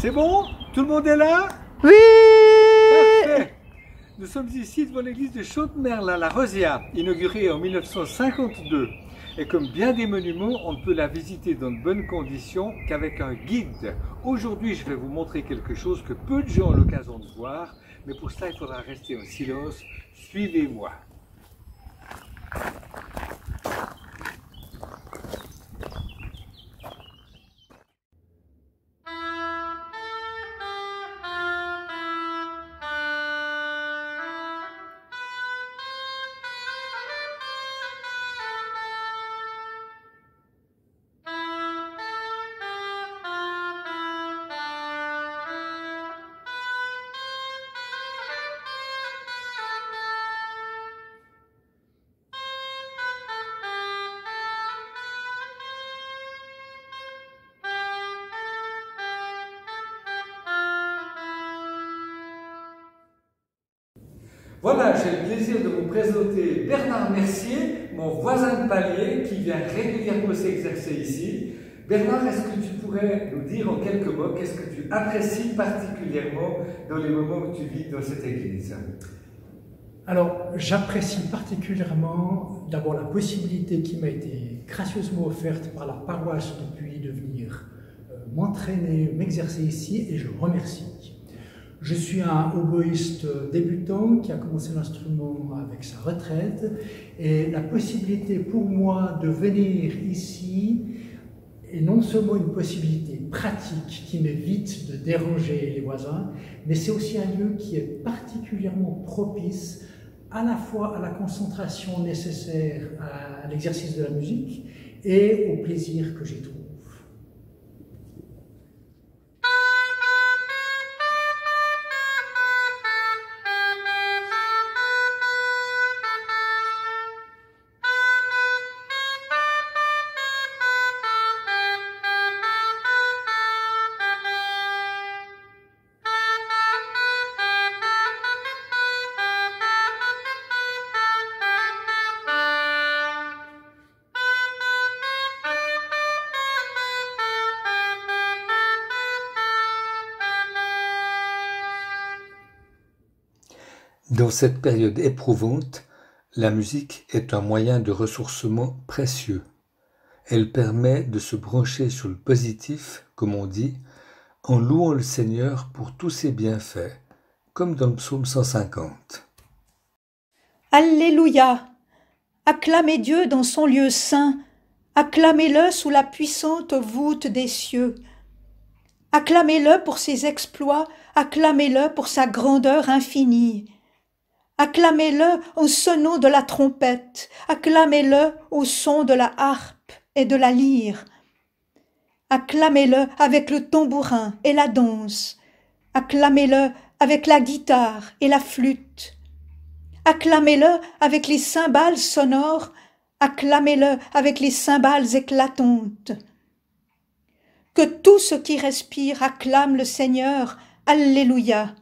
C'est bon? Tout le monde est là? Oui! Parfait! Nous sommes ici devant l'église de Chaudemerle, la Rosia, inaugurée en 1952. Et comme bien des monuments, on ne peut la visiter dans de bonnes conditions qu'avec un guide. Aujourd'hui, je vais vous montrer quelque chose que peu de gens ont l'occasion de voir, mais pour cela, il faudra rester en silence. Suivez-moi. Voilà, j'ai le plaisir de vous présenter Bernard Mercier, mon voisin de palier qui vient régulièrement s'exercer ici. Bernard, est-ce que tu pourrais nous dire en quelques mots qu'est-ce que tu apprécies particulièrement dans les moments que tu vis dans cette église? Alors, j'apprécie particulièrement d'abord la possibilité qui m'a été gracieusement offerte par la paroisse depuis de venir m'entraîner, m'exercer ici, et je remercie. Je suis un oboïste débutant qui a commencé l'instrument avec sa retraite, et la possibilité pour moi de venir ici est non seulement une possibilité pratique qui m'évite de déranger les voisins, mais c'est aussi un lieu qui est particulièrement propice à la fois à la concentration nécessaire à l'exercice de la musique et au plaisir que j'y trouve. Dans cette période éprouvante, la musique est un moyen de ressourcement précieux. Elle permet de se brancher sur le positif, comme on dit, en louant le Seigneur pour tous ses bienfaits, comme dans le psaume 150. Alléluia! Acclamez Dieu dans son lieu saint, acclamez-le sous la puissante voûte des cieux. Acclamez-le pour ses exploits, acclamez-le pour sa grandeur infinie. Acclamez-le en sonnant de la trompette, acclamez-le au son de la harpe et de la lyre. Acclamez-le avec le tambourin et la danse, acclamez-le avec la guitare et la flûte. Acclamez-le avec les cymbales sonores, acclamez-le avec les cymbales éclatantes. Que tout ce qui respire acclame le Seigneur, Alléluia.